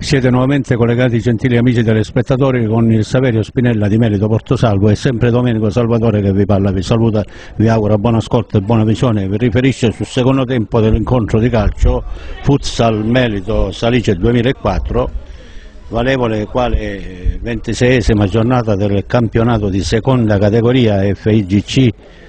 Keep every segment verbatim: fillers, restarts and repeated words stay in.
Siete nuovamente collegati, gentili amici telespettatori, con il Saverio Spinella di Melito Portosalvo. È sempre Domenico Salvatore che vi parla, vi saluta, vi augura buon ascolto e buona visione. Vi riferisce sul secondo tempo dell'incontro di calcio Futsal Melito Salice duemilaquattro, valevole quale ventiseiesima giornata del campionato di seconda categoria F I G C.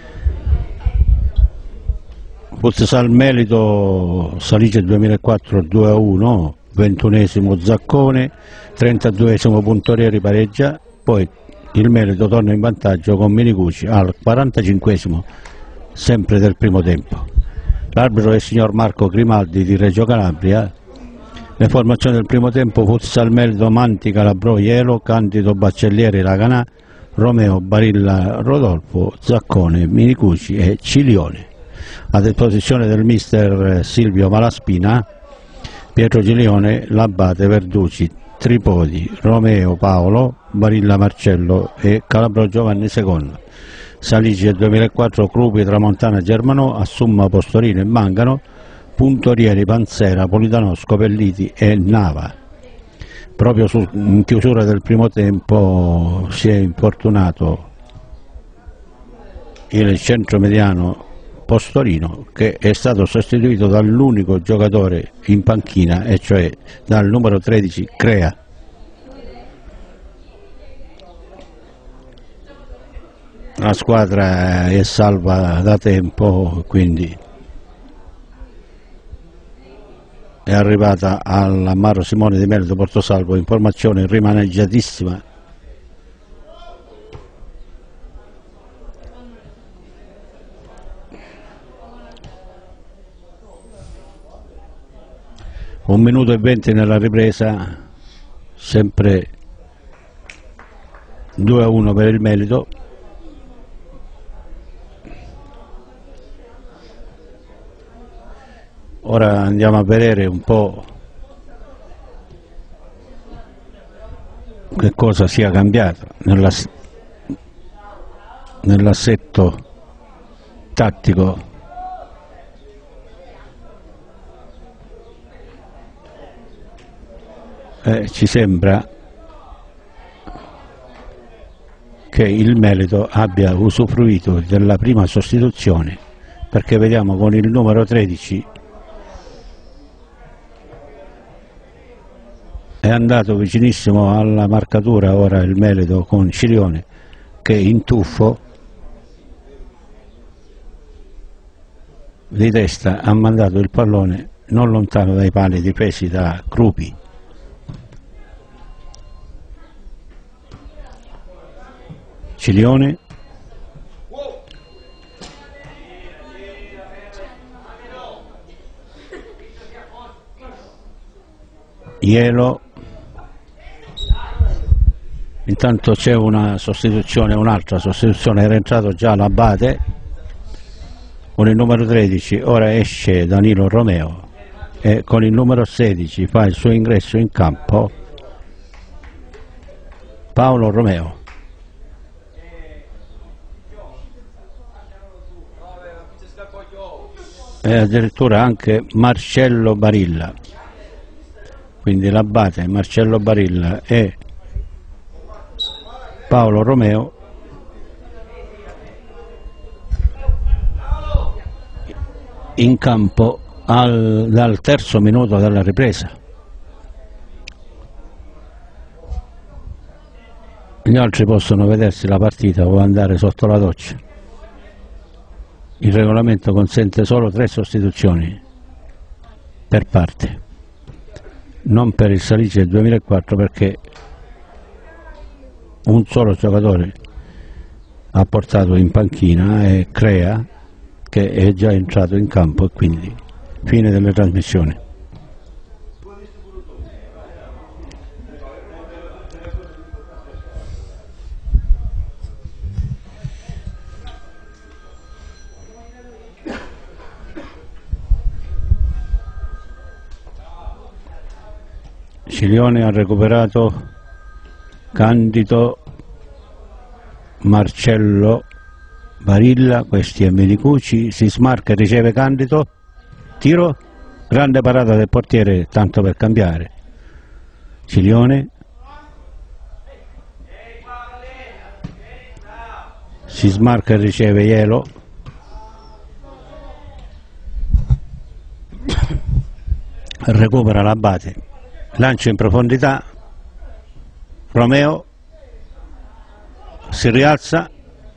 Futsal Melito Salice duemilaquattro due a uno, ventunesimo Zaccone, trentaduesimo Puntorieri pareggia, poi il Melito torna in vantaggio con Minicucci al quarantacinquesimo, sempre del primo tempo. L'arbitro è il signor Marco Grimaldi di Reggio Calabria. Le formazioni del primo tempo: Futsal Melito Manti Calabro Ielo, Candido Baccellieri Raganà, Romeo Barilla Rodolfo, Zaccone, Minicucci e Cilione. A disposizione del mister Silvio Malaspina, Pietro Cilione, Labate Verduci, Tripodi, Romeo Paolo, Barilla Marcello e Calabro Giovanni secondo. Salice duemilaquattro, Crupi Tramontana Germanò, Assumma Postorino e Mangano, Puntorieri Panzera, Politano Scopelliti e Nava. Proprio su, in chiusura del primo tempo si è infortunato il centromediano Postorino, che è stato sostituito dall'unico giocatore in panchina, e cioè dal numero tredici Crea. La squadra è salva da tempo, quindi è arrivata all'Ammaro Simone di Melito Portosalvo, informazione rimaneggiatissima. Un minuto e venti nella ripresa, sempre due a uno per il Melito. Ora andiamo a vedere un po' che cosa sia cambiato nell'assetto tattico. Eh, ci sembra che il Melito abbia usufruito della prima sostituzione, perché vediamo con il numero tredici è andato vicinissimo alla marcatura ora il Melito con Cilione, che in tuffo di testa ha mandato il pallone non lontano dai pali difesi da Crupi. Cilione, Ielo, intanto c'è una sostituzione, un'altra sostituzione, era entrato già l'Abate con il numero tredici, ora esce Danilo Romeo e con il numero sedici fa il suo ingresso in campo Paolo Romeo. E addirittura anche Marcello Barilla, quindi l'Abate, Marcello Barilla e Paolo Romeo in campo al, dal terzo minuto della ripresa. Gli altri possono vedersi la partita o andare sotto la doccia. Il regolamento consente solo tre sostituzioni per parte, non per il Salice duemilaquattro, perché un solo giocatore ha portato in panchina e Crea, che è già entrato in campo, e quindi fine delle trasmissioni. Cilione ha recuperato Candido, Marcello Barilla, questi è Minicucci, si smarca e riceve Candido, tiro, grande parata del portiere, tanto per cambiare, Cilione, si smarca e riceve Ielo, recupera l'Abate, lancia in profondità, Romeo si rialza,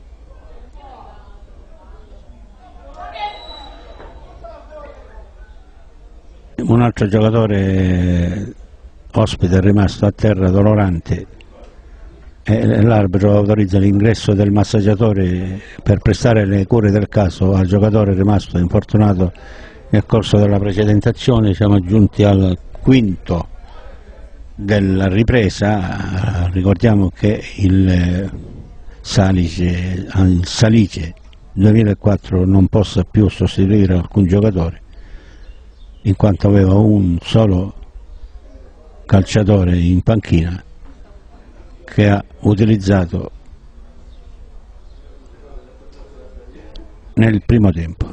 un altro giocatore ospite è rimasto a terra dolorante e l'arbitro autorizza l'ingresso del massaggiatore per prestare le cure del caso al giocatore rimasto infortunato nel corso della precedente azione. Siamo giunti al quinto della ripresa. Ricordiamo che il Salice, il Salice duemilaquattro non possa più sostituire alcun giocatore in quanto aveva un solo calciatore in panchina che ha utilizzato nel primo tempo.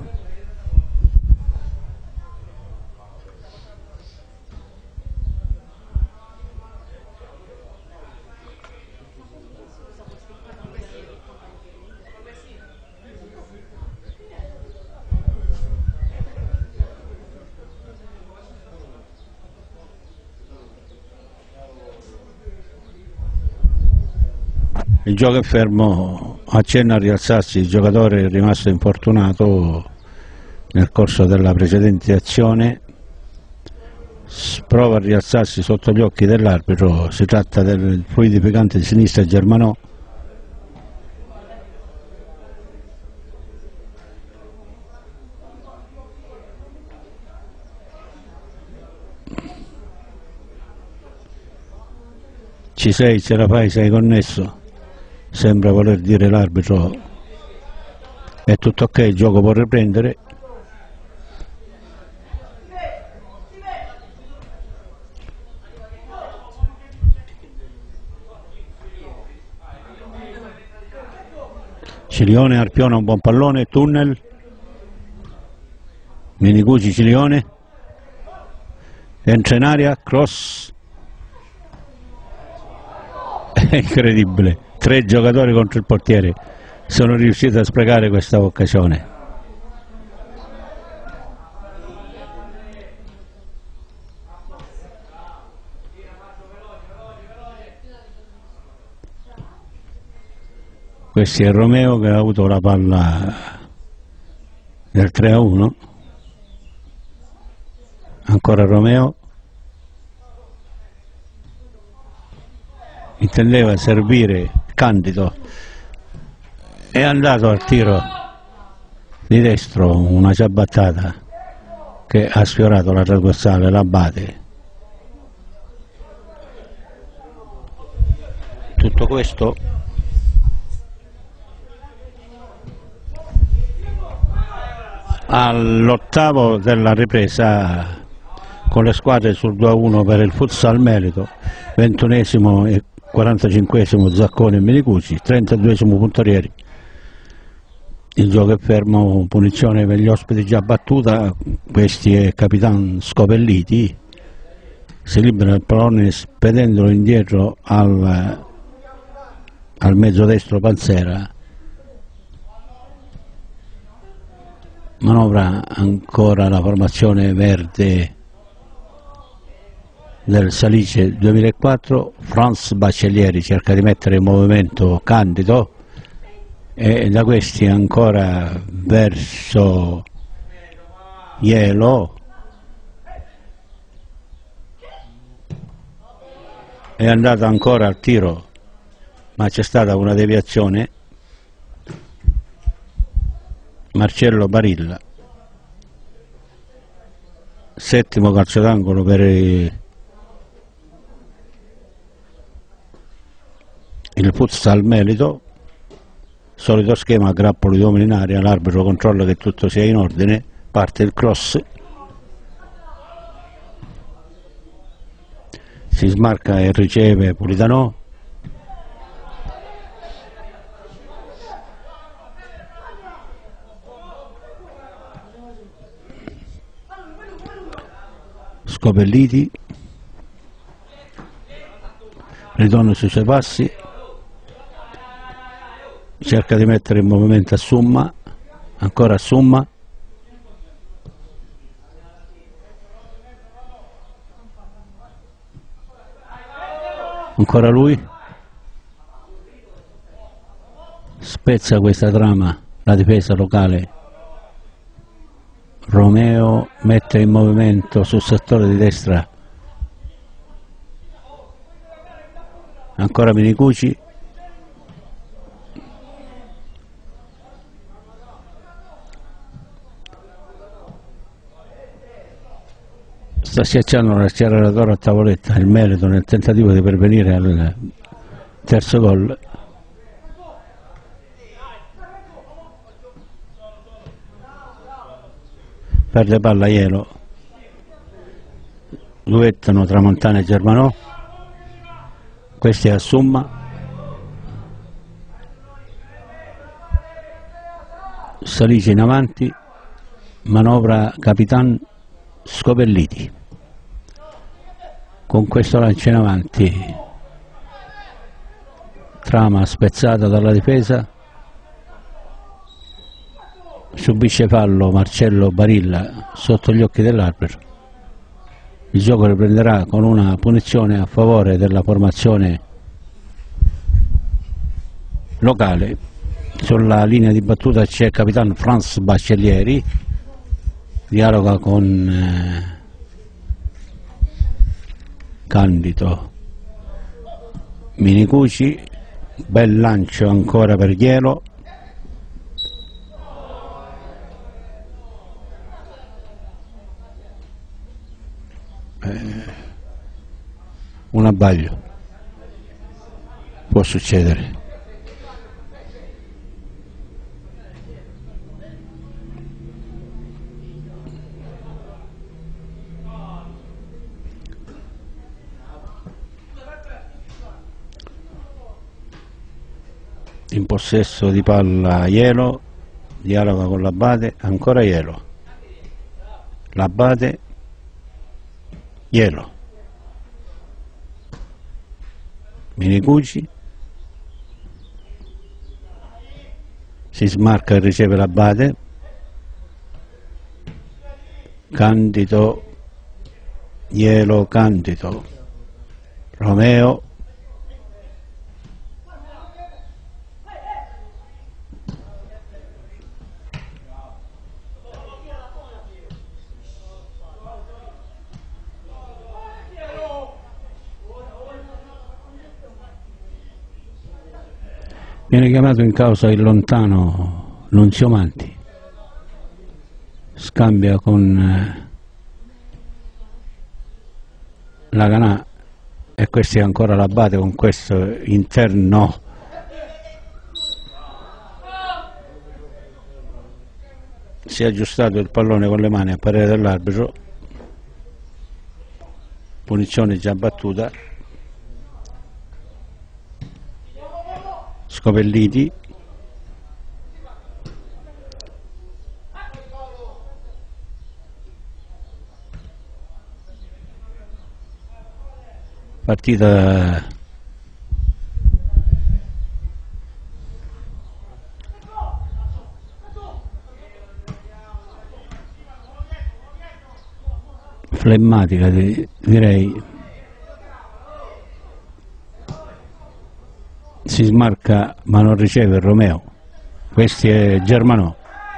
Il gioco è fermo, accenna a rialzarsi il giocatore rimasto infortunato nel corso della precedente azione, prova a rialzarsi sotto gli occhi dell'arbitro. Si tratta del fluidificante di sinistra Germanò. Ci sei, ce la fai, sei connesso? Sembra voler dire l'arbitro è tutto ok, il gioco può riprendere. Cilione arpiona un buon pallone, tunnel, Minicucci, Cilione, entra in aria, cross, è incredibile. Tre giocatori contro il portiere sono riusciti a sprecare questa occasione. Questo è Romeo che ha avuto la palla del tre a uno. Ancora Romeo. Intendeva servire Candido, è andato al tiro di destro, una ciabattata che ha sfiorato la trasversale, l'Abate. Tutto questo all'ottavo della ripresa con le squadre sul due a uno per il Futsal Melito, ventunesimo e quarantacinquesimo Zaccone e Minicucci, trentaduesimo Puntorieri. Il gioco è fermo, punizione per gli ospiti già battuta. Questi è Capitan Scopelliti, si libera il pallone spedendolo indietro al, al mezzo destro Panzera. Manovra ancora la formazione verde del Salice duemilaquattro. Franz Baccellieri cerca di mettere in movimento Candido e da questi ancora verso Ielo, è andato ancora al tiro ma c'è stata una deviazione. Marcello Barilla, settimo calcio d'angolo per il Futsal Melito. Solito schema, grappoli di uomini in aria, l'arbitro controlla che tutto sia in ordine, parte il cross, si smarca e riceve Politano. Scopelliti, ritorna sui suoi passi, cerca di mettere in movimento a Summa, ancora a Summa, ancora lui, spezza questa trama la difesa locale. Romeo mette in movimento sul settore di destra, ancora Minicucci, sta schiacciando l'acceleratore a tavoletta il Meleto nel tentativo di pervenire al terzo gol. Perde palla Ielo, duettano Tramontana e Germanò, questi è a Summa, Salice in avanti, manovra Capitan Scopelliti, con questo lancio in avanti, trama spezzata dalla difesa, subisce fallo Marcello Barilla sotto gli occhi dell'arbitro. Il gioco riprenderà con una punizione a favore della formazione locale. Sulla linea di battuta c'è il capitano Franz Baccellieri, dialoga con eh, Candido Minicucci, bel lancio ancora per Ielo, un abbaglio può succedere. In possesso di palla Ielo, dialoga con l'Abate, ancora Ielo, l'Abate, Ielo, Minicucci, si smarca e riceve l'Abate, Candido, Ielo, Candido, Romeo, viene chiamato in causa il lontano Nunzio Manti, scambia con eh, la Canà e questo è ancora l'Abate con questo interno si è aggiustato il pallone con le mani a parere dell'arbitro, punizione già battuta. Scopelliti, partita flemmatica direi. Si smarca ma non riceve Romeo, questi è Germanò,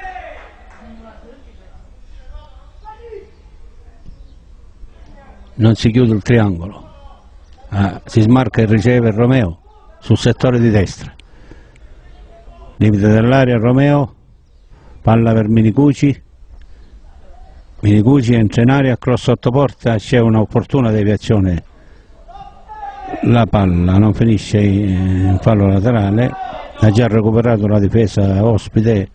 non si chiude il triangolo, ah, si smarca e riceve Romeo sul settore di destra, limite dell'area Romeo, palla per Minicucci, Minicucci entra in area, cross sotto porta, c'è un'opportuna deviazione, la palla non finisce in fallo laterale, ha già recuperato la difesa ospite.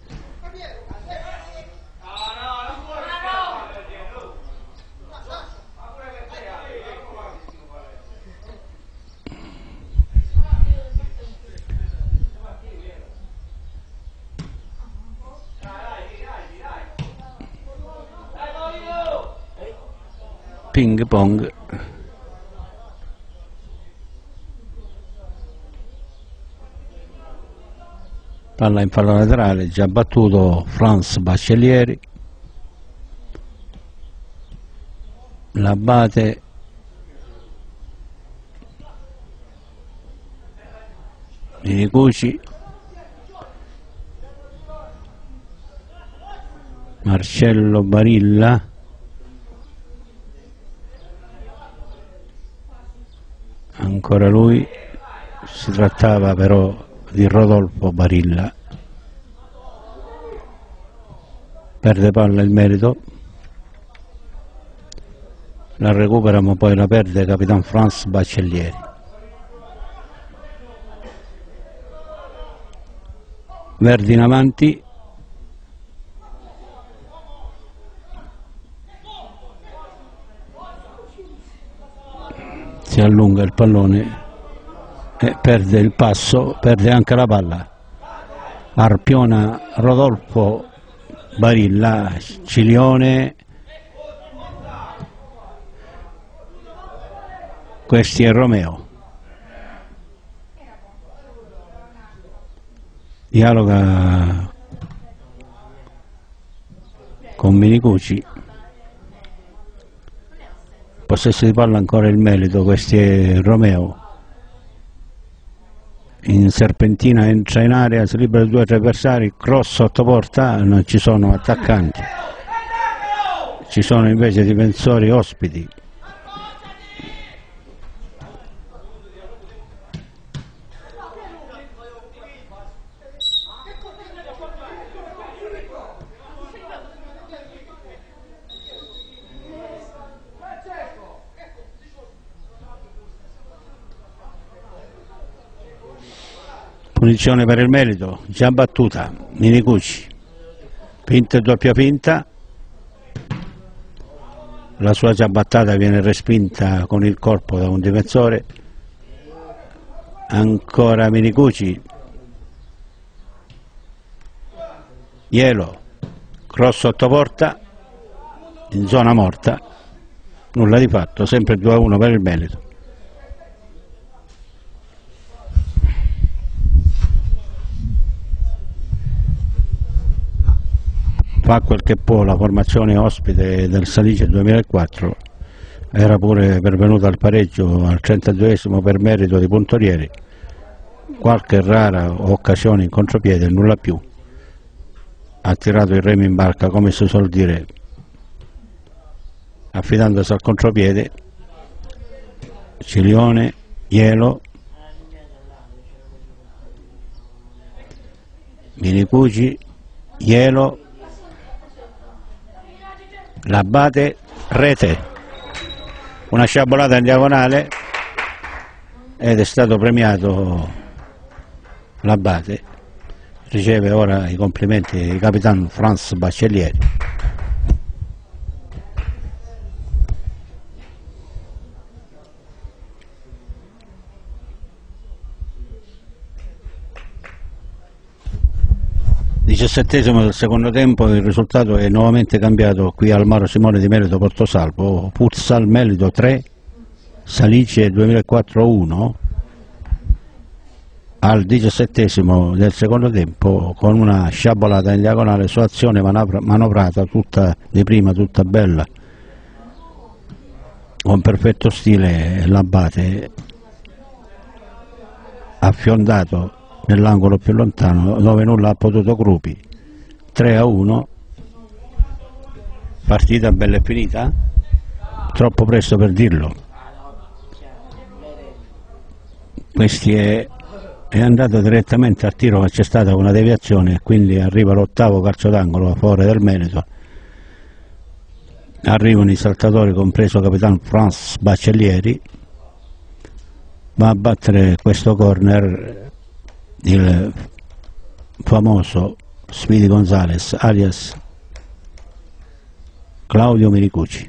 Ping pong. palla in fallo laterale, già battuto Franz Baccellieri, la bate Minicucci, Marcello Barilla, ancora lui, si trattava però di Rodolfo Barilla, perde palla il Merito, la recupera ma poi la perde Capitan Franz Baccellieri. Verdi in avanti, si allunga il pallone e perde il passo, perde anche la palla, arpiona Rodolfo Barilla, Cilione, questi è Romeo, dialoga con Minicucci, possesso di palla ancora il Merito, questi è Romeo, in serpentina entra in area, si libera due o tre avversari, cross sotto porta, non ci sono attaccanti, ci sono invece difensori ospiti. Punizione per il Merito, già battuta, Minicucci, pinta e doppia pinta, la sua ciabattata viene respinta con il corpo da un difensore, ancora Minicucci, Ielo, cross sotto porta, in zona morta, nulla di fatto, sempre due a uno per il Merito. Fa quel che può la formazione ospite del Salice duemilaquattro, era pure pervenuta al pareggio al trentaduesimo per merito di Puntorieri, qualche rara occasione in contropiede, nulla più, ha tirato il remo in barca come si suol dire, affidandosi al contropiede, Cilione, Ielo, Minicucci, Ielo, la bate, rete, una sciabolata in diagonale ed è stato premiato l'Abate, riceve ora i complimenti di Capitan Franz Baccellieri. diciassettesimo del secondo tempo, il risultato è nuovamente cambiato qui al Mauro Simone di Merito Portosalvo, Futsal Merito tre, Salice duemilaquattro uno, al diciassettesimo del secondo tempo con una sciabolata in diagonale su azione manovrata tutta di prima, tutta bella, con perfetto stile. L'Abate ha fiondato nell'angolo più lontano dove nulla ha potuto Gruppi. Tre a uno, partita bella e finita, troppo presto per dirlo. Questi è, è andato direttamente al tiro, ma c'è stata una deviazione, quindi arriva l'ottavo calcio d'angolo a favore del Merito. Arrivano i saltatori, compreso Capitan Franz Baccellieri, va a battere questo corner il famoso Speedy Gonzales alias Claudio Minicucci.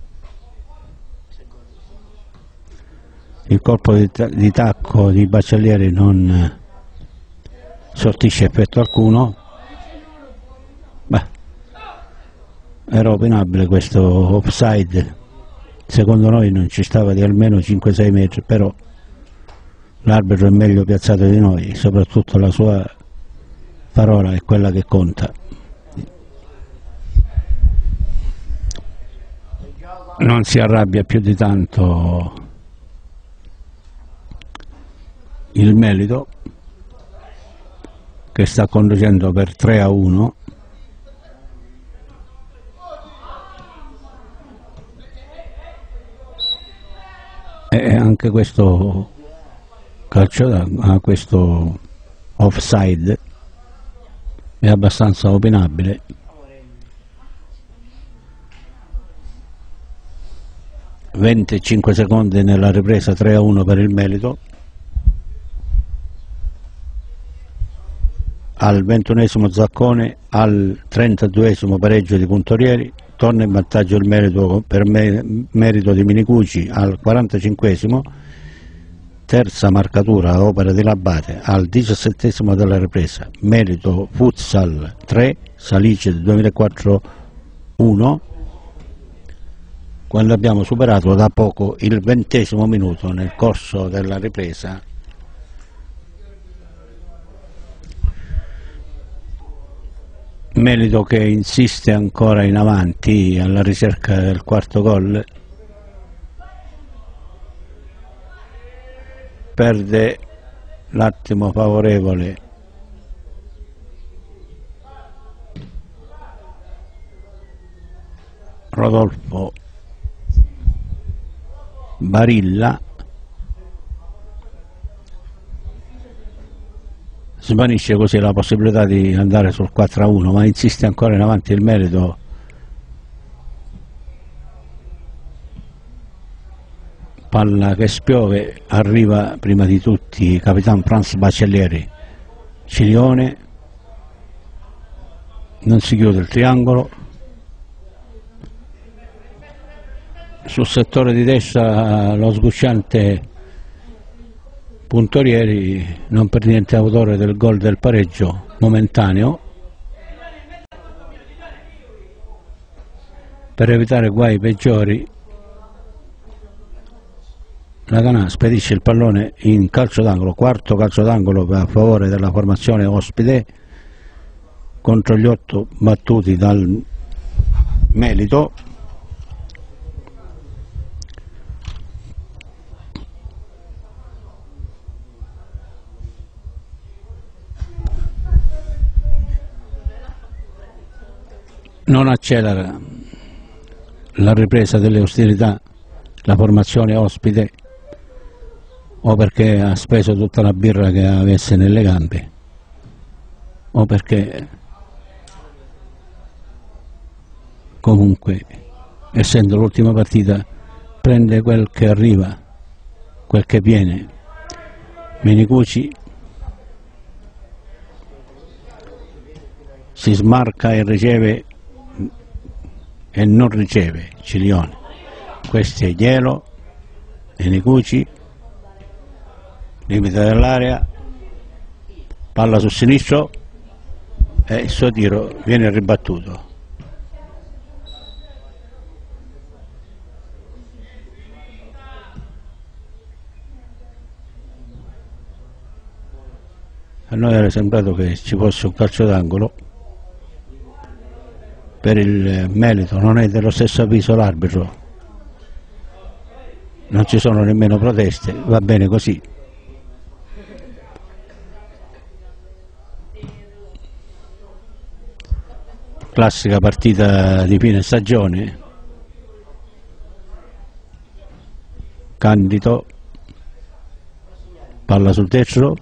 Il colpo di, di tacco di Baccellieri non sortisce effetto alcuno. Beh, era opinabile questo offside, secondo noi non ci stava di almeno cinque sei metri, però l'arbitro è meglio piazzato di noi, soprattutto la sua parola è quella che conta. Non si arrabbia più di tanto il Melito, che sta conducendo per tre a uno. E anche questo calcio, questo offside è abbastanza opinabile. venticinque secondi nella ripresa, tre a uno per il Melito. Al ventunesimo Zaccone, al trentaduesimo pareggio di Puntorieri, torna in vantaggio il Melito per me, merito di Minicucci al quarantacinquesimo, terza marcatura a opera di Labate al diciassettesimo della ripresa, Melito Futsal tre, Salice duemilaquattro uno, quando abbiamo superato da poco il ventesimo minuto nel corso della ripresa. Melito che insiste ancora in avanti alla ricerca del quarto gol, perde l'attimo favorevole Rodolfo Barilla, svanisce così la possibilità di andare sul quattro a uno, ma insiste ancora in avanti il Melito. Palla che spiove, arriva prima di tutti Capitan Franz Bacellieri, Cilione, non si chiude il triangolo, sul settore di destra lo sgusciante Puntorieri, non per niente autore del gol del pareggio momentaneo. Per evitare guai peggiori, la Canà spedisce il pallone in calcio d'angolo, quarto calcio d'angolo a favore della formazione ospite, contro gli otto battuti dal Melito. Non accelera la ripresa delle ostilità la formazione ospite, o perché ha speso tutta la birra che avesse nelle gambe, o perché comunque, essendo l'ultima partita, prende quel che arriva, quel che viene. Minicucci si smarca e riceve e non riceve Cilione. Questo è Glielo, Minicucci, limite dell'area, palla sul sinistro e il suo tiro viene ribattuto. A noi era sembrato che ci fosse un calcio d'angolo. Per il Melito non è dello stesso avviso l'arbitro, non ci sono nemmeno proteste, va bene così. Classica partita di fine stagione. Candido, palla sul destro,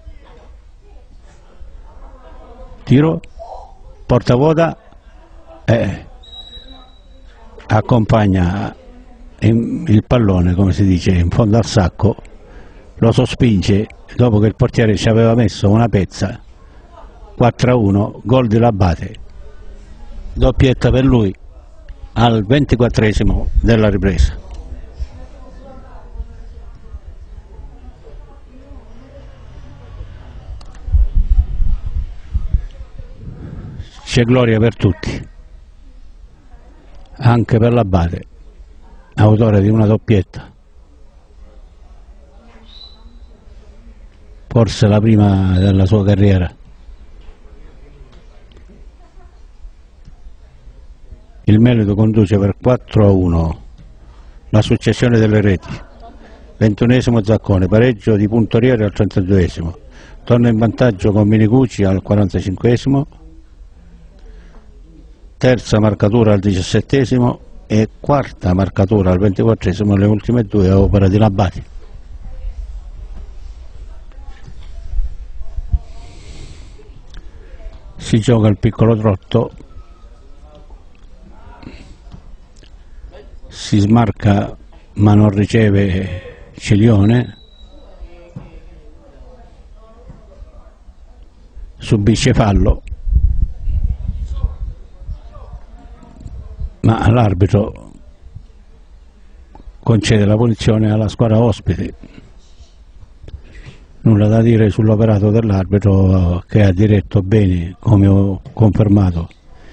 tiro, porta vuota, e accompagna il pallone, come si dice, in fondo al sacco, lo sospinge dopo che il portiere ci aveva messo una pezza. Quattro a uno, gol di Labate, doppietta per lui al ventiquattresimo della ripresa. C'è gloria per tutti, anche per l'Abate, autore di una doppietta, forse la prima della sua carriera. il Melido conduce per quattro a uno la successione delle reti. ventunesimo Zaccone, pareggio di Puntorieri al trentaduesimo, torna in vantaggio con Minicucci al quarantacinquesimo, terza marcatura al diciassettesimo e quarta marcatura al ventiquattresimo, le ultime due a opera di Labati. Si gioca il piccolo trotto, si smarca ma non riceve Cilione, subisce fallo, ma l'arbitro concede la punizione alla squadra ospite. Nulla da dire sull'operato dell'arbitro, che ha diretto bene, come ho confermato.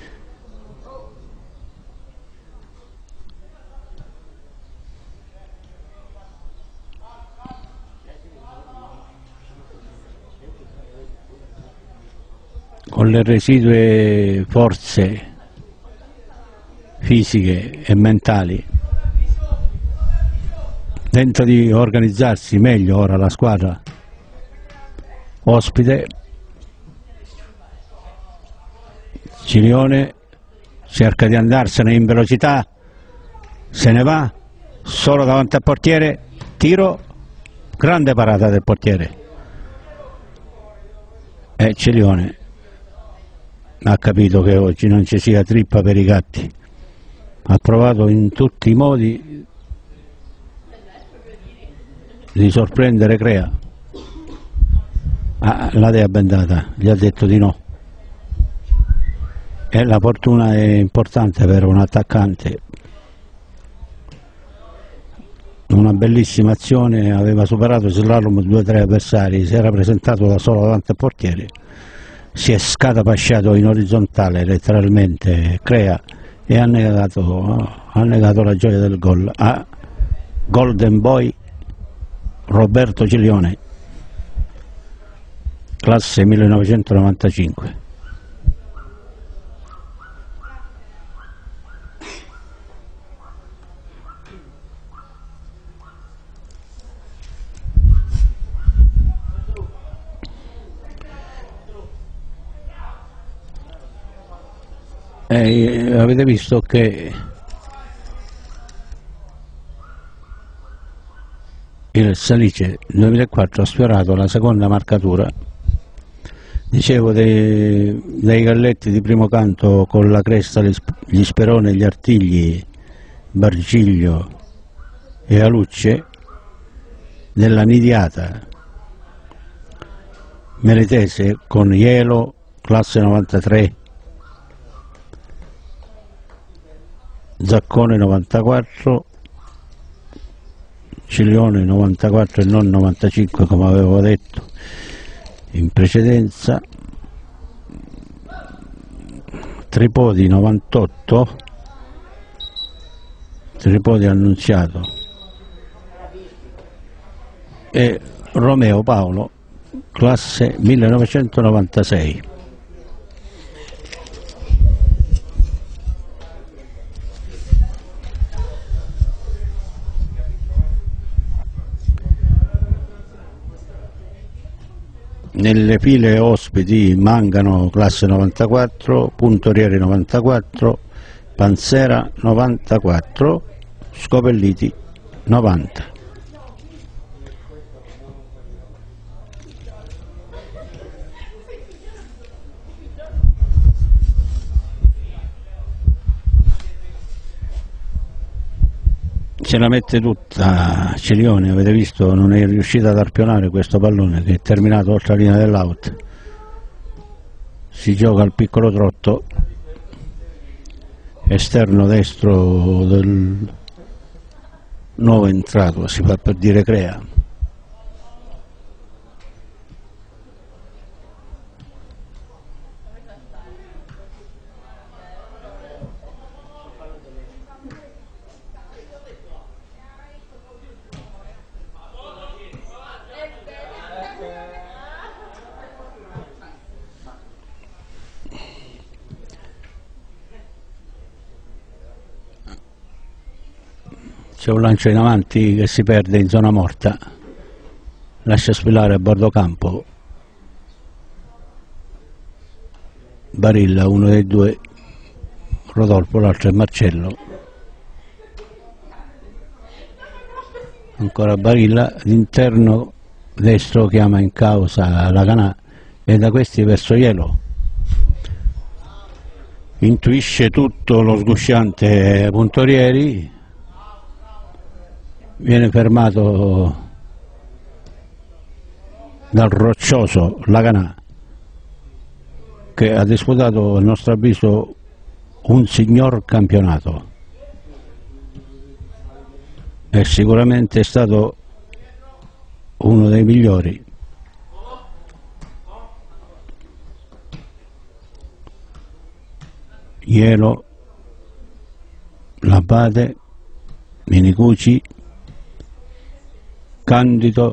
Con le residue forze fisiche e mentali tenta di organizzarsi meglio ora la squadra ospite. Cilione cerca di andarsene in velocità, se ne va solo davanti al portiere, tiro, grande parata del portiere, e Cilione ha capito che oggi non ci sia trippa per i gatti, ha provato in tutti i modi di sorprendere Crea. Ah, la dea bendata gli ha detto di no, e la fortuna è importante per un attaccante. Una bellissima azione, aveva superato slalom due o tre avversari, si era presentato da solo davanti al portiere, si è scatapasciato in orizzontale letteralmente Crea e ha negato, ha negato la gioia del gol a Golden Boy Roberto Cilione, classe millenovecentonovantacinque. E avete visto che il Salice duemilaquattro ha sfiorato la seconda marcatura. Dicevo dei, dei galletti di primo canto con la cresta, gli Sperone, gli Artigli, Bargiglio e Alucce, della Nidiata Meletese con Ielo, classe novantatré, Zaccone novantaquattro, Cilione novantaquattro e non novantacinque come avevo detto in precedenza, Tripodi novantotto, Tripodi Annunziato, e Romeo Paolo, classe millenovecentonovantasei. Nelle file ospiti mancano classe novantaquattro, Puntorieri novantaquattro, Panzera novantaquattro, Scopelliti novanta. Ce la mette tutta Cilione, avete visto, non è riuscito ad arpionare questo pallone che è terminato oltre la linea dell'out. Si gioca al piccolo trotto, esterno destro del nuovo entrato, si fa per dire Crea. c'è un lancio in avanti che si perde in zona morta, lascia sfilare a bordo campo Barilla, uno dei due, Rodolfo, l'altro è Marcello, ancora Barilla, l'interno destro chiama in causa la Canà e da questi verso Ielo. Intuisce tutto lo sgusciante Puntorieri, viene fermato dal roccioso la Canà, che ha disputato a nostro avviso un signor campionato, è sicuramente stato uno dei migliori. Ielo, L'Abate, Minicucci, Candido,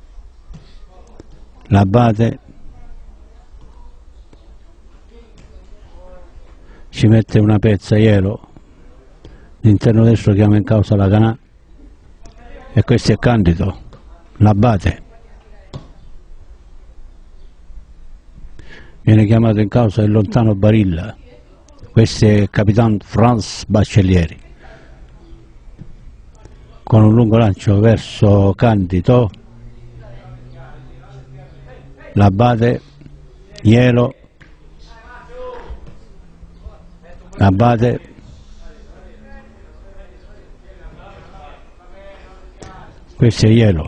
L'Abate, ci mette una pezza Ielo, l'interno destro chiama in causa la Canà e questo è Candido, L'Abate. Viene chiamato in causa il lontano Barilla, questo è Capitan Franz Baccellieri, con un lungo lancio verso Candido, L'Abate, Ielo, L'Abate, questo è Ielo.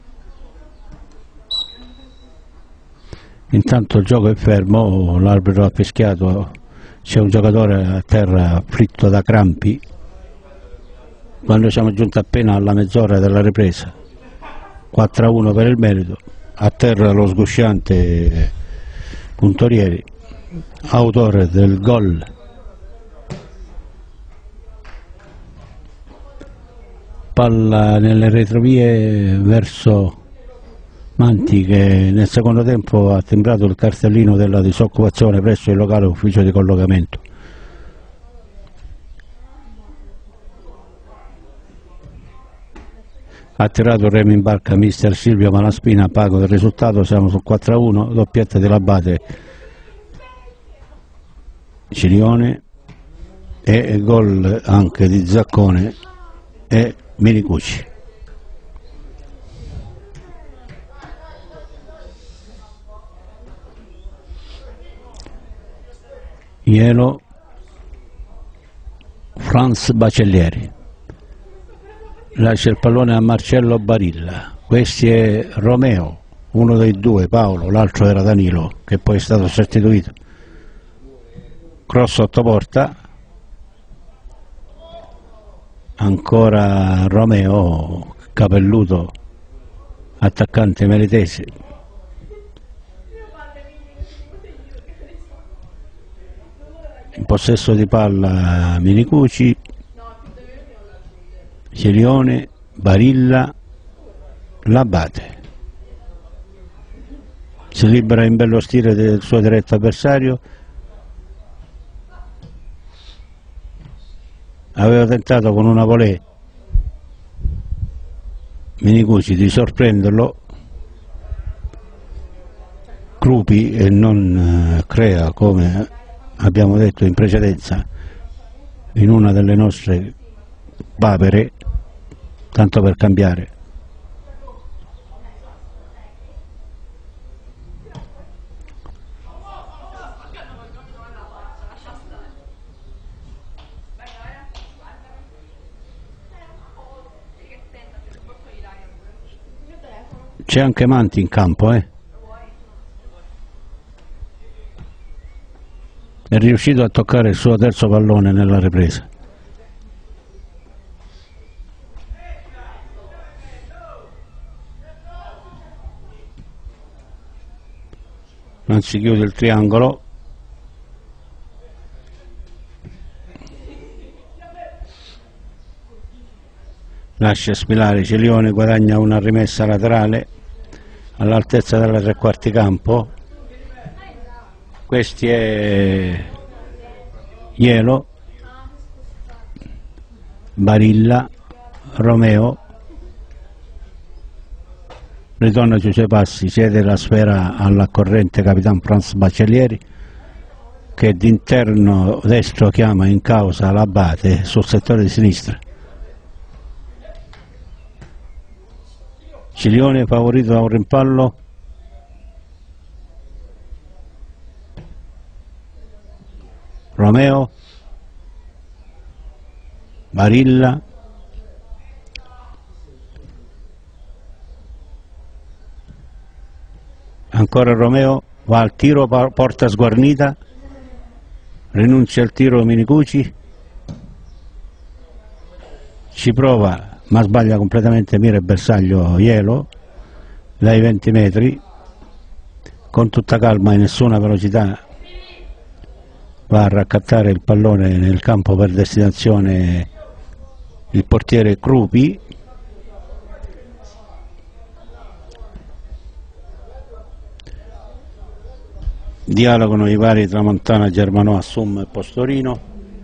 Intanto il gioco è fermo, l'arbitro ha fischiato, c'è un giocatore a terra afflitto da crampi, quando siamo giunti appena alla mezz'ora della ripresa. quattro a uno per il Merito, a terra lo sgusciante Puntorieri, autore del gol. Palla nelle retrovie verso Manti, che nel secondo tempo ha timbrato il cartellino della disoccupazione presso il locale ufficio di collocamento. Ha tirato il remo in barca mister Silvio Malaspina, pago del risultato, siamo sul quattro a uno, doppietta di L'Abate Cirione e gol anche di Zaccone e Minicucci. Ielo, Franz Baccellieri, lascia il pallone a Marcello Barilla, questi è Romeo, uno dei due, Paolo, l'altro era Danilo, che poi è stato sostituito. Cross sotto porta, ancora Romeo, capelluto, attaccante melitese. In possesso di palla Minicucci, Cirione, Barilla, L'Abate. Si libera in bello stile del suo diretto avversario. Aveva tentato con una volée Minicucci di sorprenderlo, Crupi e non eh, Crea, come abbiamo detto in precedenza in una delle nostre papere, tanto per cambiare. C'è anche Manti in campo, eh? È riuscito a toccare il suo terzo pallone nella ripresa. Non si chiude il triangolo. Lascia sfilare Cilione, guadagna una rimessa laterale all'altezza della tre quarti campo. Questi è Ielo, Barilla, Romeo, ritorna sui suoi passi, cede la sfera all'accorrente Capitan Franz Baccellieri, che d'interno destro chiama in causa l'Abate sul settore di sinistra. Cilione favorito da un rimpallo, Romeo, Barilla, ancora Romeo, va al tiro, porta sguarnita, rinuncia al tiro Minicucci, ci prova ma sbaglia completamente, mira il bersaglio Ielo dai venti metri, con tutta calma e nessuna velocità va a raccattare il pallone nel campo per destinazione il portiere Crupi. Dialogano i vari Tramontana, Germanò, Assum e Postorino.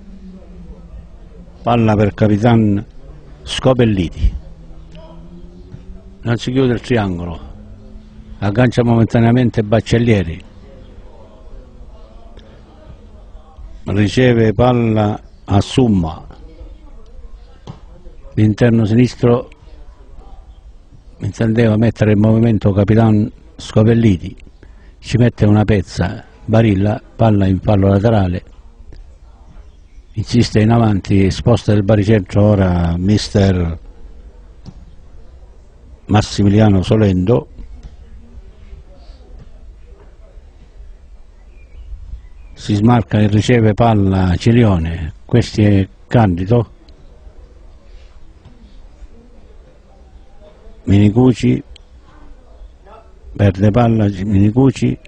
Palla per Capitan Scopelliti, non si chiude il triangolo, aggancia momentaneamente Baccellieri, riceve palla a Summa, l'interno sinistro intendeva mettere in movimento Capitan Scopelliti, ci mette una pezza Barilla, palla in fallo laterale, insiste in avanti, sposta del baricentro ora mister Massimiliano Solendo, si smarca e riceve palla Cilione, questo è Candido, Minicucci, perde palla Minicucci,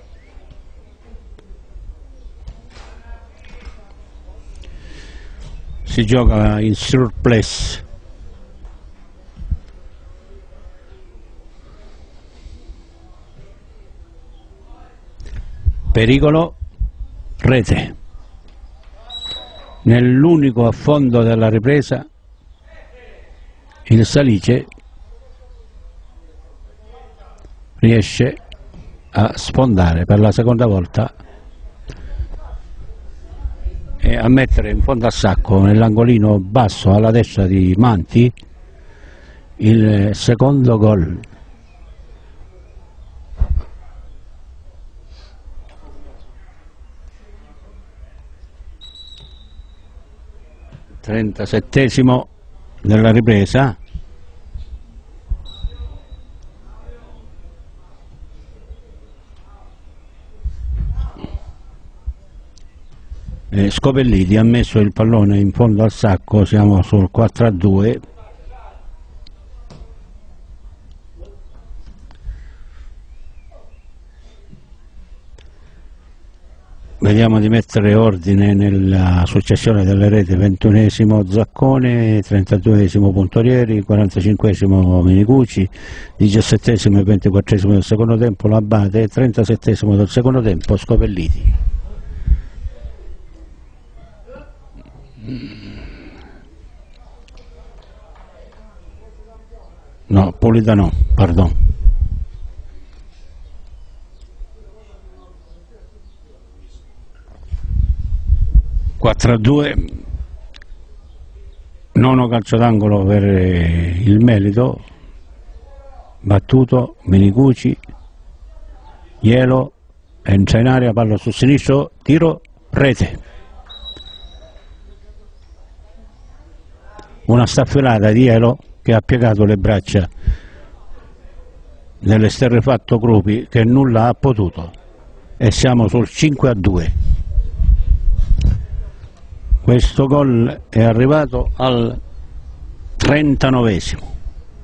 si gioca in surplus. Pericolo, rete. Nell'unico affondo della ripresa il Salice riesce a sfondare per la seconda volta e a mettere in fondo al sacco, nell'angolino basso alla destra di Manti, il secondo gol. trentasettesimo della ripresa. Eh, Scopelliti ha messo il pallone in fondo al sacco, siamo sul quattro a due. Vediamo di mettere ordine nella successione delle reti. ventunesimo Zaccone, trentaduesimo Puntorieri, quarantacinquesimo Minicucci, diciassettesimo e ventiquattresimo del secondo tempo l'Abate, trentasettesimo del secondo tempo Scopelliti. No, Politano, pardon. quattro a due, nono calcio d'angolo per il Melito, battuto, Minicucci, Ielo, entra in area, palla sul sinistro, tiro, rete. Una staffilata di Ielo che ha piegato le braccia nell'esterrefatto Crupi, che nulla ha potuto, e siamo sul cinque a due. Questo gol è arrivato al trentanovesimo.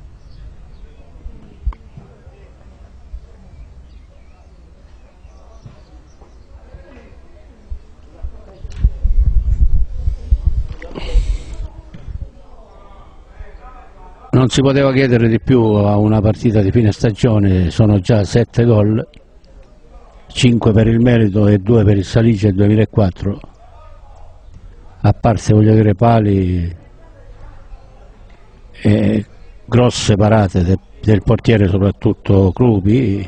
Non si poteva chiedere di più a una partita di fine stagione, sono già sette gol, cinque per il Melito e due per il Salice duemilaquattro, a parte, voglio dire, pali e grosse parate de, del portiere, soprattutto Crupi,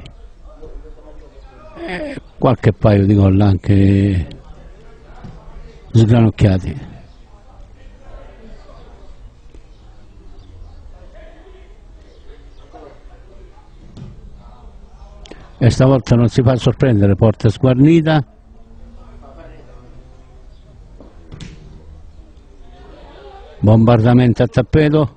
e qualche paio di gol anche sgranocchiati. E stavolta non si fa sorprendere, porta sguarnita. Bombardamento a tappeto.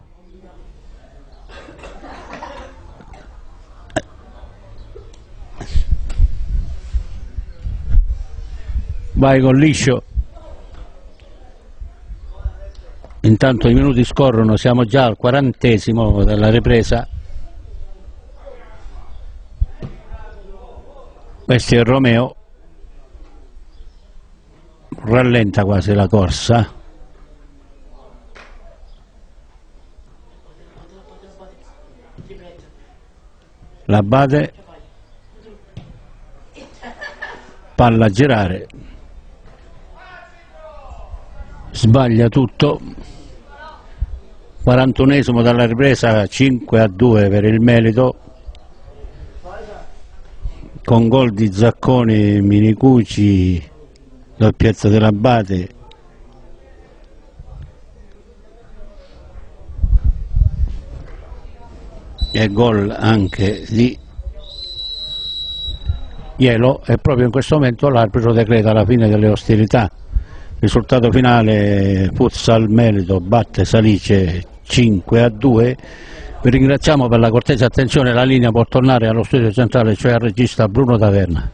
Vai con liscio. Intanto i minuti scorrono, siamo già al quarantesimo della ripresa. Questo è il Romeo, rallenta quasi la corsa. L'Abate, palla a girare, sbaglia tutto. quarantunesimo dalla ripresa, cinque a due per il Melito, con gol di Zacconi, Minicucci, doppiezza dell'Abate. E gol anche di Ielo, e proprio in questo momento l'arbitro decreta la fine delle ostilità. Risultato finale: Futsal Melito batte Salice cinque a due. Vi ringraziamo per la cortese attenzione. La linea può tornare allo studio centrale, cioè al regista Bruno Taverna.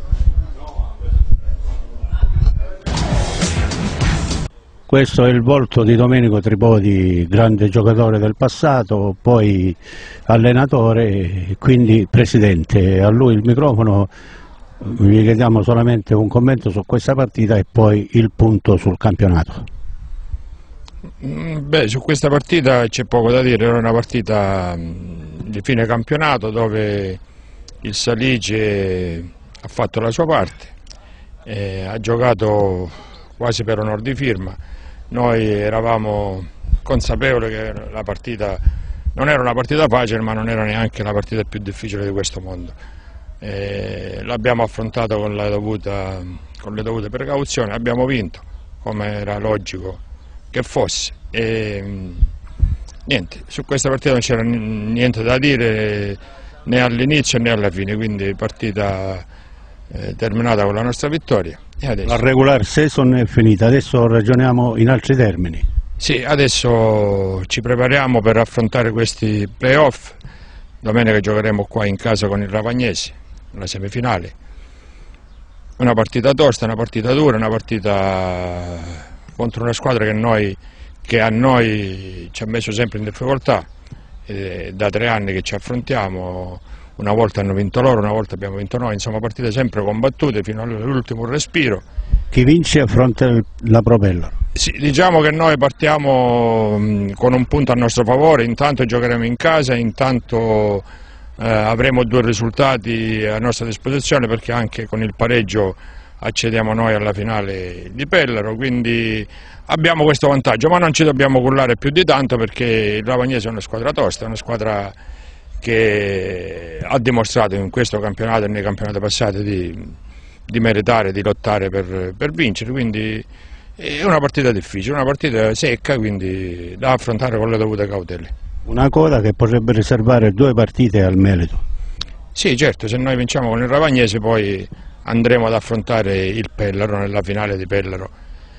Questo è il volto di Domenico Tripodi, grande giocatore del passato, poi allenatore, quindi presidente. A lui il microfono, vi chiediamo solamente un commento su questa partita e poi il punto sul campionato. Beh, su questa partita c'è poco da dire, era una partita di fine campionato dove il Salice ha fatto la sua parte, eh, ha giocato quasi per onor di firma. Noi eravamo consapevoli che la partita non era una partita facile, ma non era neanche la partita più difficile di questo mondo. Eh, l'abbiamo affrontata con, la dovuta, con le dovute precauzioni, abbiamo vinto come era logico che fosse. E, niente, su questa partita non c'era niente da dire né all'inizio né alla fine, quindi partita eh, terminata con la nostra vittoria. E adesso... La regular season è finita, adesso ragioniamo in altri termini. Sì, adesso ci prepariamo per affrontare questi playoff. Domenica giocheremo qua in casa con il Ravagnesi, la semifinale. Una partita tosta, una partita dura, una partita contro una squadra che, noi, che a noi ci ha messo sempre in difficoltà. E da tre anni che ci affrontiamo, una volta hanno vinto loro, una volta abbiamo vinto noi, insomma partite sempre combattute fino all'ultimo respiro. Chi vince affronta la Propeller. Sì, diciamo che noi partiamo mh, con un punto a nostro favore, intanto giocheremo in casa, intanto eh, avremo due risultati a nostra disposizione, perché anche con il pareggio accediamo noi alla finale di Pellaro, quindi abbiamo questo vantaggio, ma non ci dobbiamo cullare più di tanto, perché il Ravagnese è una squadra tosta, è una squadra che ha dimostrato in questo campionato e nei campionati passati di, di meritare, di lottare per, per vincere, quindi è una partita difficile, una partita secca, quindi da affrontare con le dovute cautele. Una coda che potrebbe riservare due partite al Melito. Sì, certo, se noi vinciamo con il Ravagnese poi andremo ad affrontare il Pellaro nella finale di Pellaro.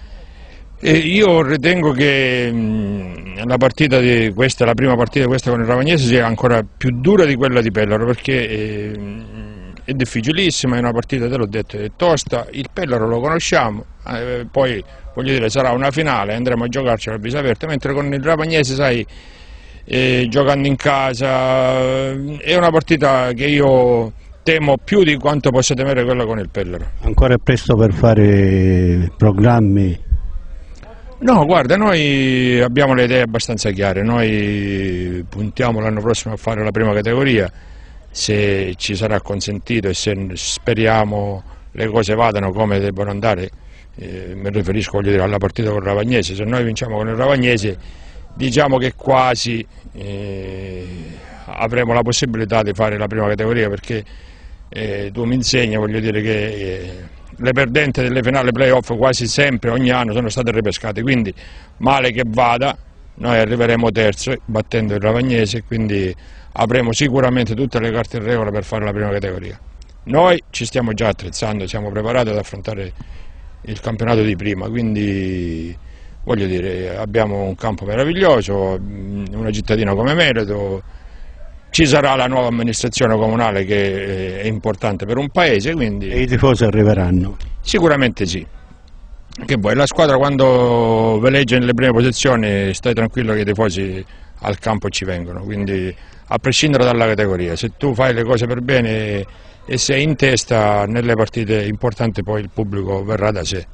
E io ritengo che mh, la partita di questa, la prima partita questa con il Ravagnese sia ancora più dura di quella di Pellaro, perché eh, è difficilissima, è una partita, te l'ho detto, è tosta. Il Pellaro lo conosciamo, eh, poi voglio dire sarà una finale, andremo a giocarci a viso aperto, mentre con il Ravagnese, sai, eh, giocando in casa, eh, è una partita che io temo più di quanto possa temere quella con il Pellaro. Ancora è presto per fare programmi? No, guarda, noi abbiamo le idee abbastanza chiare, noi puntiamo l'anno prossimo a fare la prima categoria, se ci sarà consentito e se speriamo le cose vadano come debbono andare, eh, mi riferisco, voglio dire, alla partita con il Ravagnese. Se noi vinciamo con il Ravagnese diciamo che quasi eh, avremo la possibilità di fare la prima categoria, perché eh, tu mi insegni, voglio dire che eh, le perdenti delle finali playoff quasi sempre, ogni anno, sono state ripescate, quindi male che vada noi arriveremo terzo battendo il Ravagnese, quindi avremo sicuramente tutte le carte in regola per fare la prima categoria. Noi ci stiamo già attrezzando, siamo preparati ad affrontare il campionato di prima, quindi voglio dire, abbiamo un campo meraviglioso, una cittadina come Meleto, ci sarà la nuova amministrazione comunale che è importante per un paese, quindi... E i tifosi arriveranno? Sicuramente sì. Che vuoi, la squadra quando veleggia nelle prime posizioni stai tranquillo che i tifosi al campo ci vengono, quindi a prescindere dalla categoria, se tu fai le cose per bene e sei in testa nelle partite importanti poi il pubblico verrà da sé.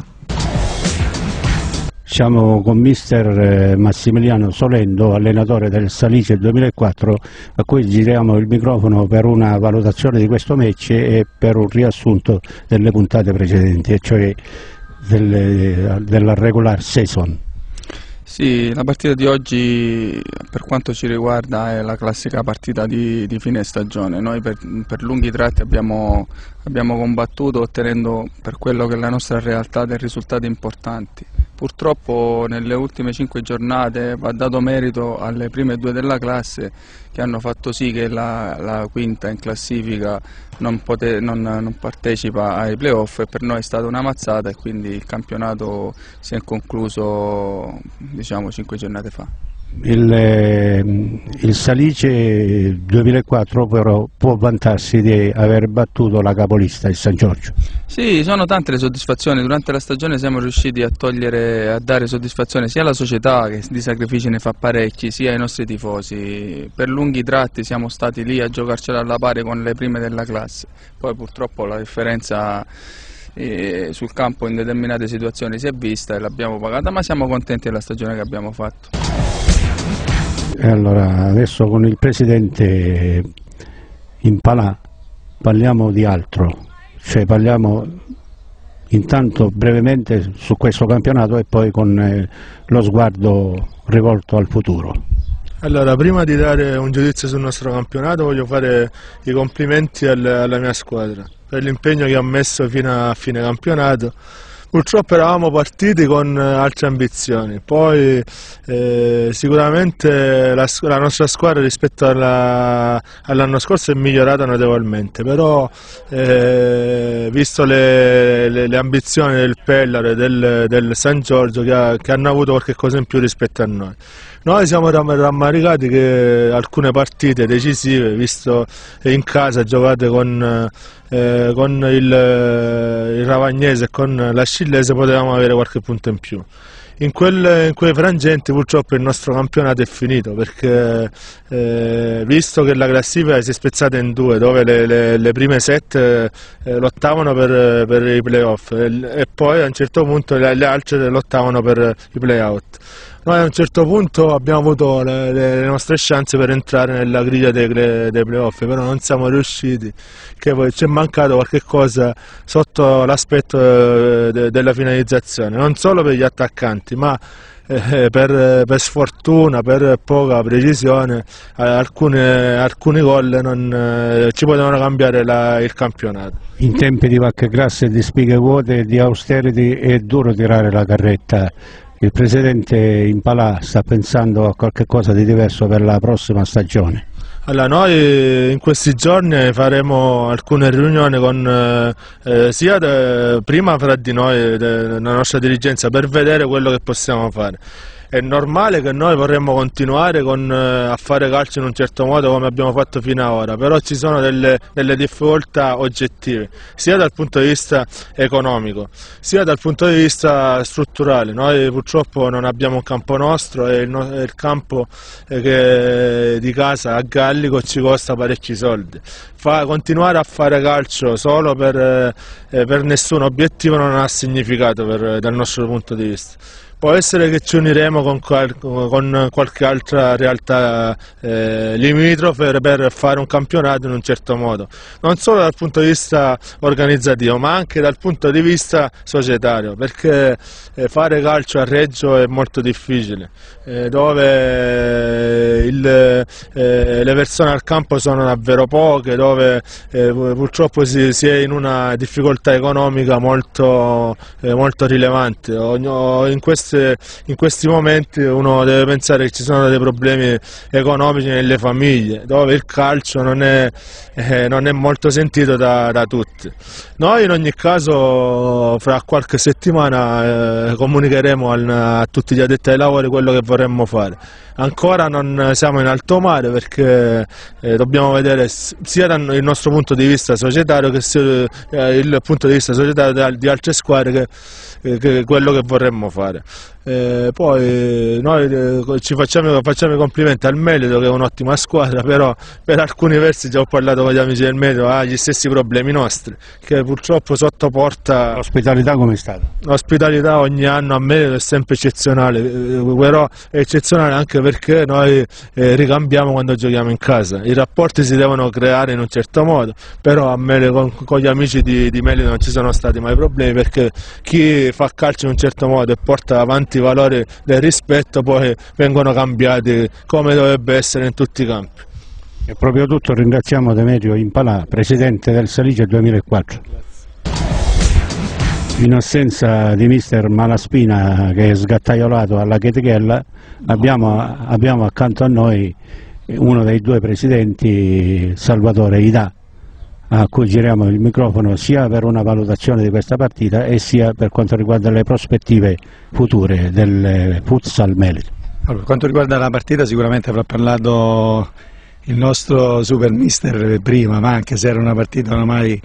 Siamo con mister Massimiliano Solendo, allenatore del Salice duemilaquattro, a cui giriamo il microfono per una valutazione di questo match e per un riassunto delle puntate precedenti, e cioè delle, della regular season. Sì, la partita di oggi per quanto ci riguarda è la classica partita di, di fine stagione. Noi per, per lunghi tratti abbiamo, abbiamo combattuto ottenendo per quello che è la nostra realtà dei risultati importanti. Purtroppo nelle ultime cinque giornate va dato merito alle prime due della classe che hanno fatto sì che la, la quinta in classifica non, pote, non, non partecipa ai playoff, e per noi è stata una mazzata e quindi il campionato si è concluso diciamo cinque giornate fa. Il, il Salice duemilaquattro però può vantarsi di aver battuto la capolista, il San Giorgio. Sì, sono tante le soddisfazioni. Durante la stagione siamo riusciti a togliere, a dare soddisfazione sia alla società, che di sacrifici ne fa parecchi, sia ai nostri tifosi. Per lunghi tratti siamo stati lì a giocarcela alla pari con le prime della classe, poi purtroppo la differenza E sul campo in determinate situazioni si è vista e l'abbiamo pagata, ma siamo contenti della stagione che abbiamo fatto. E allora adesso con il presidente Impalà parliamo di altro, cioè parliamo intanto brevemente su questo campionato e poi con eh, lo sguardo rivolto al futuro. Allora, prima di dare un giudizio sul nostro campionato voglio fare i complimenti al, alla mia squadra per l'impegno che ha messo fino a fine campionato. Purtroppo eravamo partiti con altre ambizioni, poi eh, sicuramente la, la nostra squadra rispetto all'anno scorso è migliorata notevolmente, però eh, visto le, le, le ambizioni del Pellaro e del, del San Giorgio che, ha, che hanno avuto qualche cosa in più rispetto a noi. Noi siamo rammaricati che alcune partite decisive, visto in casa giocate con, eh, con il, il Ravagnese e con la Scillese, potevamo avere qualche punto in più. In, quel, in quei frangenti purtroppo il nostro campionato è finito, perché eh, visto che la classifica si è spezzata in due, dove le, le, le prime sette eh, lottavano per, per i playoff e, e poi a un certo punto le, le altre lottavano per i playout. Noi a un certo punto abbiamo avuto le, le nostre chance per entrare nella griglia dei, dei playoff, però non siamo riusciti, che poi ci è mancato qualche cosa sotto l'aspetto de, della finalizzazione, non solo per gli attaccanti, ma eh, per, per sfortuna, per poca precisione, eh, alcune, alcuni gol non, eh, ci potevano cambiare la, il campionato. In tempi di vacche grasse, di spighe vuote e di austerity è duro tirare la carretta. Il presidente Impalà sta pensando a qualche cosa di diverso per la prossima stagione? Allora, noi in questi giorni faremo alcune riunioni con, eh, sia de, prima fra di noi, della nostra dirigenza, per vedere quello che possiamo fare. È normale che noi vorremmo continuare con, eh, a fare calcio in un certo modo come abbiamo fatto fino ad ora, però ci sono delle, delle difficoltà oggettive, sia dal punto di vista economico, sia dal punto di vista strutturale. Noi purtroppo non abbiamo un campo nostro e il, no, il campo eh, che, di casa a Gallico ci costa parecchi soldi. Fa, continuare a fare calcio solo per, eh, per nessun obiettivo non ha significato per, dal nostro punto di vista. può essere che ci uniremo con, qual con qualche altra realtà eh, limitrofe per fare un campionato in un certo modo, non solo dal punto di vista organizzativo ma anche dal punto di vista societario, perché eh, fare calcio a Reggio è molto difficile, eh, dove il, eh, le persone al campo sono davvero poche, dove eh, purtroppo si, si è in una difficoltà economica molto, eh, molto rilevante. Ogni, in, queste, in questi momenti uno deve pensare che ci sono dei problemi economici nelle famiglie, dove il calcio non è, eh, non è molto sentito da, da tutti. Noi in ogni caso fra qualche settimana eh, comunicheremo al, a tutti gli addetti ai lavori quello che vorremmo fare. Ancora non siamo in alto mare perché eh, dobbiamo vedere sia dal nostro punto di vista societario che sia eh, il punto di vista societario di altre squadre che, eh, che quello che vorremmo fare. Eh, poi noi eh, ci facciamo, facciamo i complimenti al Melito, che è un'ottima squadra, però per alcuni versi già ho parlato con gli amici del Melito, ha gli stessi problemi nostri, che purtroppo sotto porta. L'ospitalità come è stata? L'ospitalità ogni anno a Melito è sempre eccezionale, eh, però è eccezionale anche perché noi eh, ricambiamo quando giochiamo in casa. I rapporti si devono creare in un certo modo, però a Melito, con, con gli amici di, di Melito non ci sono stati mai problemi, perché chi fa calcio in un certo modo e porta avanti i valori del rispetto poi vengono cambiati come dovrebbe essere in tutti i campi. E proprio tutto, ringraziamo Demetrio Impalà, presidente del Salice duemilaquattro. In assenza di mister Malaspina, che è sgattaiolato alla Chetichella, abbiamo, abbiamo accanto a noi uno dei due presidenti, Salvatore Idà, a cui giriamo il microfono sia per una valutazione di questa partita e sia per quanto riguarda le prospettive future del futsal Melito. Allora, per quanto riguarda la partita sicuramente avrà parlato il nostro super mister prima, ma anche se era una partita ormai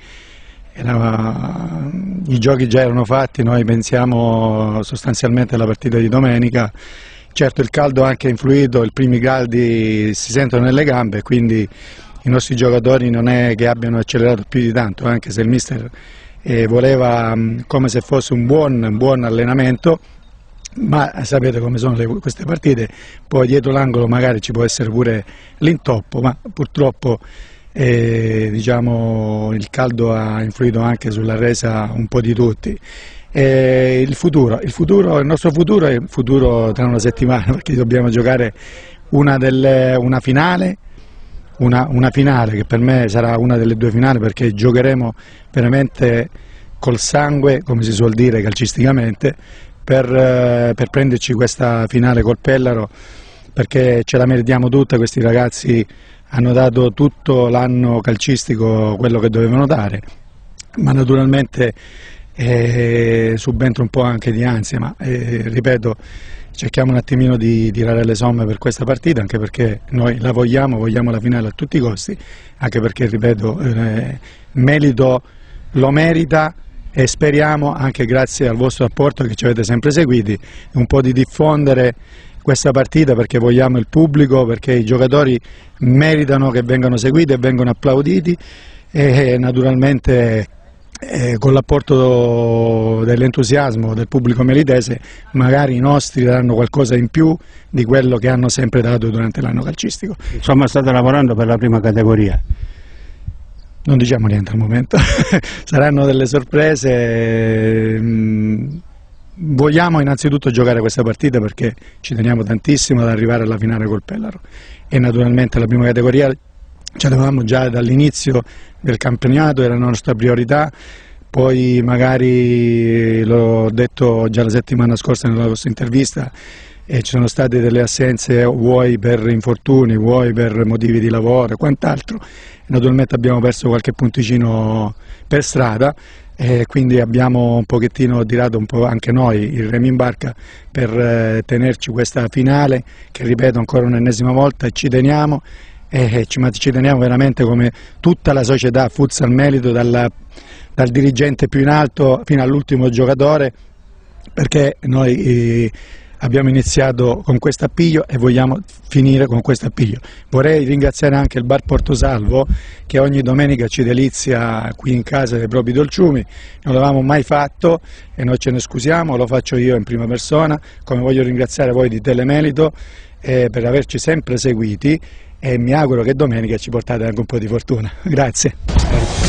era, i giochi già erano fatti, noi pensiamo sostanzialmente alla partita di domenica. Certo il caldo ha anche influito, i primi caldi si sentono nelle gambe, quindi i nostri giocatori non è che abbiano accelerato più di tanto, anche se il mister eh, voleva mh, come se fosse un buon, buon allenamento, ma sapete come sono le, queste partite, poi dietro l'angolo magari ci può essere pure l'intoppo, ma purtroppo eh, diciamo, il caldo ha influito anche sulla resa un po' di tutti. E il futuro, il futuro, il nostro futuro è il futuro tra una settimana, perché dobbiamo giocare una, delle, una finale. Una, una finale che per me sarà una delle due finali, perché giocheremo veramente col sangue, come si suol dire calcisticamente, per, eh, per prenderci questa finale col Pellaro, perché ce la meritiamo tutta. Questi ragazzi hanno dato tutto l'anno calcistico quello che dovevano dare, ma naturalmente eh, subentra un po' anche di ansia, ma eh, ripeto, cerchiamo un attimino di tirare le somme per questa partita, anche perché noi la vogliamo, vogliamo la finale a tutti i costi, anche perché, ripeto, eh, Melito lo merita e speriamo, anche grazie al vostro apporto che ci avete sempre seguiti, un po' di diffondere questa partita, perché vogliamo il pubblico, perché i giocatori meritano che vengano seguiti e vengano applauditi e naturalmente Eh, con l'apporto dell'entusiasmo del pubblico melitese magari i nostri daranno qualcosa in più di quello che hanno sempre dato durante l'anno calcistico. Insomma, state lavorando per la prima categoria? Non diciamo niente al momento, saranno delle sorprese. Vogliamo innanzitutto giocare questa partita perché ci teniamo tantissimo ad arrivare alla finale col Pellaro e naturalmente la prima categoria ci avevamo già dall'inizio del campionato, era la nostra priorità, poi magari l'ho detto già la settimana scorsa nella vostra intervista, e ci sono state delle assenze, vuoi per infortuni, vuoi per motivi di lavoro e quant'altro. Naturalmente abbiamo perso qualche punticino per strada e quindi abbiamo un pochettino tirato un po' anche noi il remo in barca per eh, tenerci questa finale che, ripeto ancora un'ennesima volta, ci teniamo. E ci, ci teniamo veramente come tutta la società Futsal Melito, dalla, dal dirigente più in alto fino all'ultimo giocatore, perché noi eh, abbiamo iniziato con questo appiglio e vogliamo finire con questo appiglio. Vorrei ringraziare anche il Bar Portosalvo che ogni domenica ci delizia qui in casa dei propri dolciumi, non l'avevamo mai fatto e noi ce ne scusiamo, lo faccio io in prima persona, come voglio ringraziare voi di Telemelito eh, per averci sempre seguiti e mi auguro che domenica ci portate anche un po' di fortuna. Grazie.